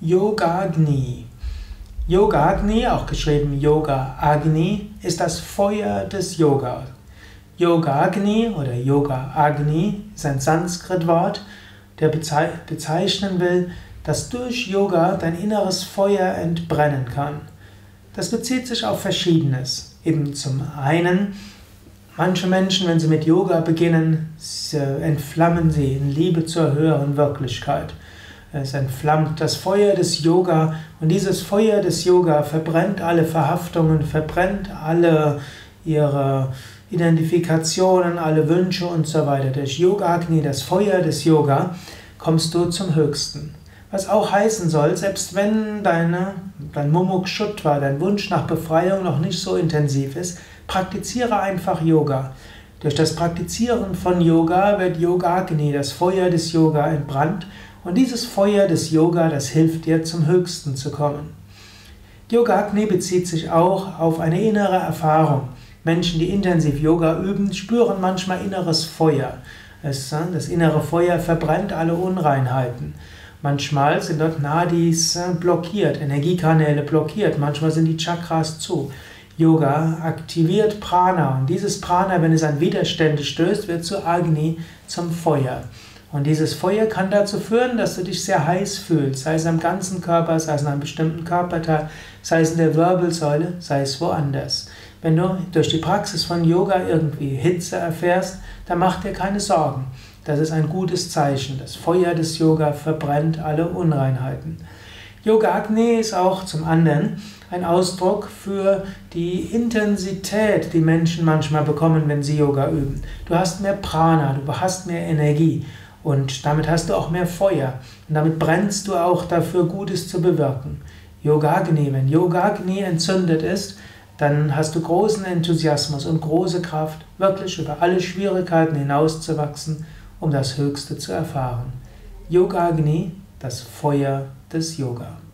Yogagni. Yogagni, auch geschrieben Yoga-Agni, ist das Feuer des Yoga. Yogagni oder Yoga-Agni ist ein Sanskrit-Wort, der bezeichnen will, dass durch Yoga dein inneres Feuer entbrennen kann. Das bezieht sich auf Verschiedenes. Eben zum einen, manche Menschen, wenn sie mit Yoga beginnen, entflammen sie in Liebe zur höheren Wirklichkeit. Es entflammt das Feuer des Yoga und dieses Feuer des Yoga verbrennt alle Verhaftungen, verbrennt alle ihre Identifikationen, alle Wünsche und so weiter. Durch Yogagni, das Feuer des Yoga, kommst du zum Höchsten. Was auch heißen soll, selbst wenn dein Mumukshutva, dein Wunsch nach Befreiung noch nicht so intensiv ist, praktiziere einfach Yoga. Durch das Praktizieren von Yoga wird Yogagni, das Feuer des Yoga, entbrannt und dieses Feuer des Yoga, das hilft dir, zum Höchsten zu kommen. Yogagni bezieht sich auch auf eine innere Erfahrung. Menschen, die intensiv Yoga üben, spüren manchmal inneres Feuer. Das innere Feuer verbrennt alle Unreinheiten. Manchmal sind dort Nadis blockiert, Energiekanäle blockiert, manchmal sind die Chakras zu. Yoga aktiviert Prana und dieses Prana, wenn es an Widerstände stößt, wird zu Agni, zum Feuer. Und dieses Feuer kann dazu führen, dass du dich sehr heiß fühlst, sei es am ganzen Körper, sei es in einem bestimmten Körperteil, sei es in der Wirbelsäule, sei es woanders. Wenn du durch die Praxis von Yoga irgendwie Hitze erfährst, dann mach dir keine Sorgen. Das ist ein gutes Zeichen. Das Feuer des Yoga verbrennt alle Unreinheiten. Yogagni ist auch zum anderen ein Ausdruck für die Intensität, die Menschen manchmal bekommen, wenn sie Yoga üben. Du hast mehr Prana, du hast mehr Energie und damit hast du auch mehr Feuer. Und damit brennst du auch dafür, Gutes zu bewirken. Yogagni, wenn Yogagni entzündet ist, dann hast du großen Enthusiasmus und große Kraft, wirklich über alle Schwierigkeiten hinauszuwachsen, um das Höchste zu erfahren. Yogagni, das Feuer des Yoga.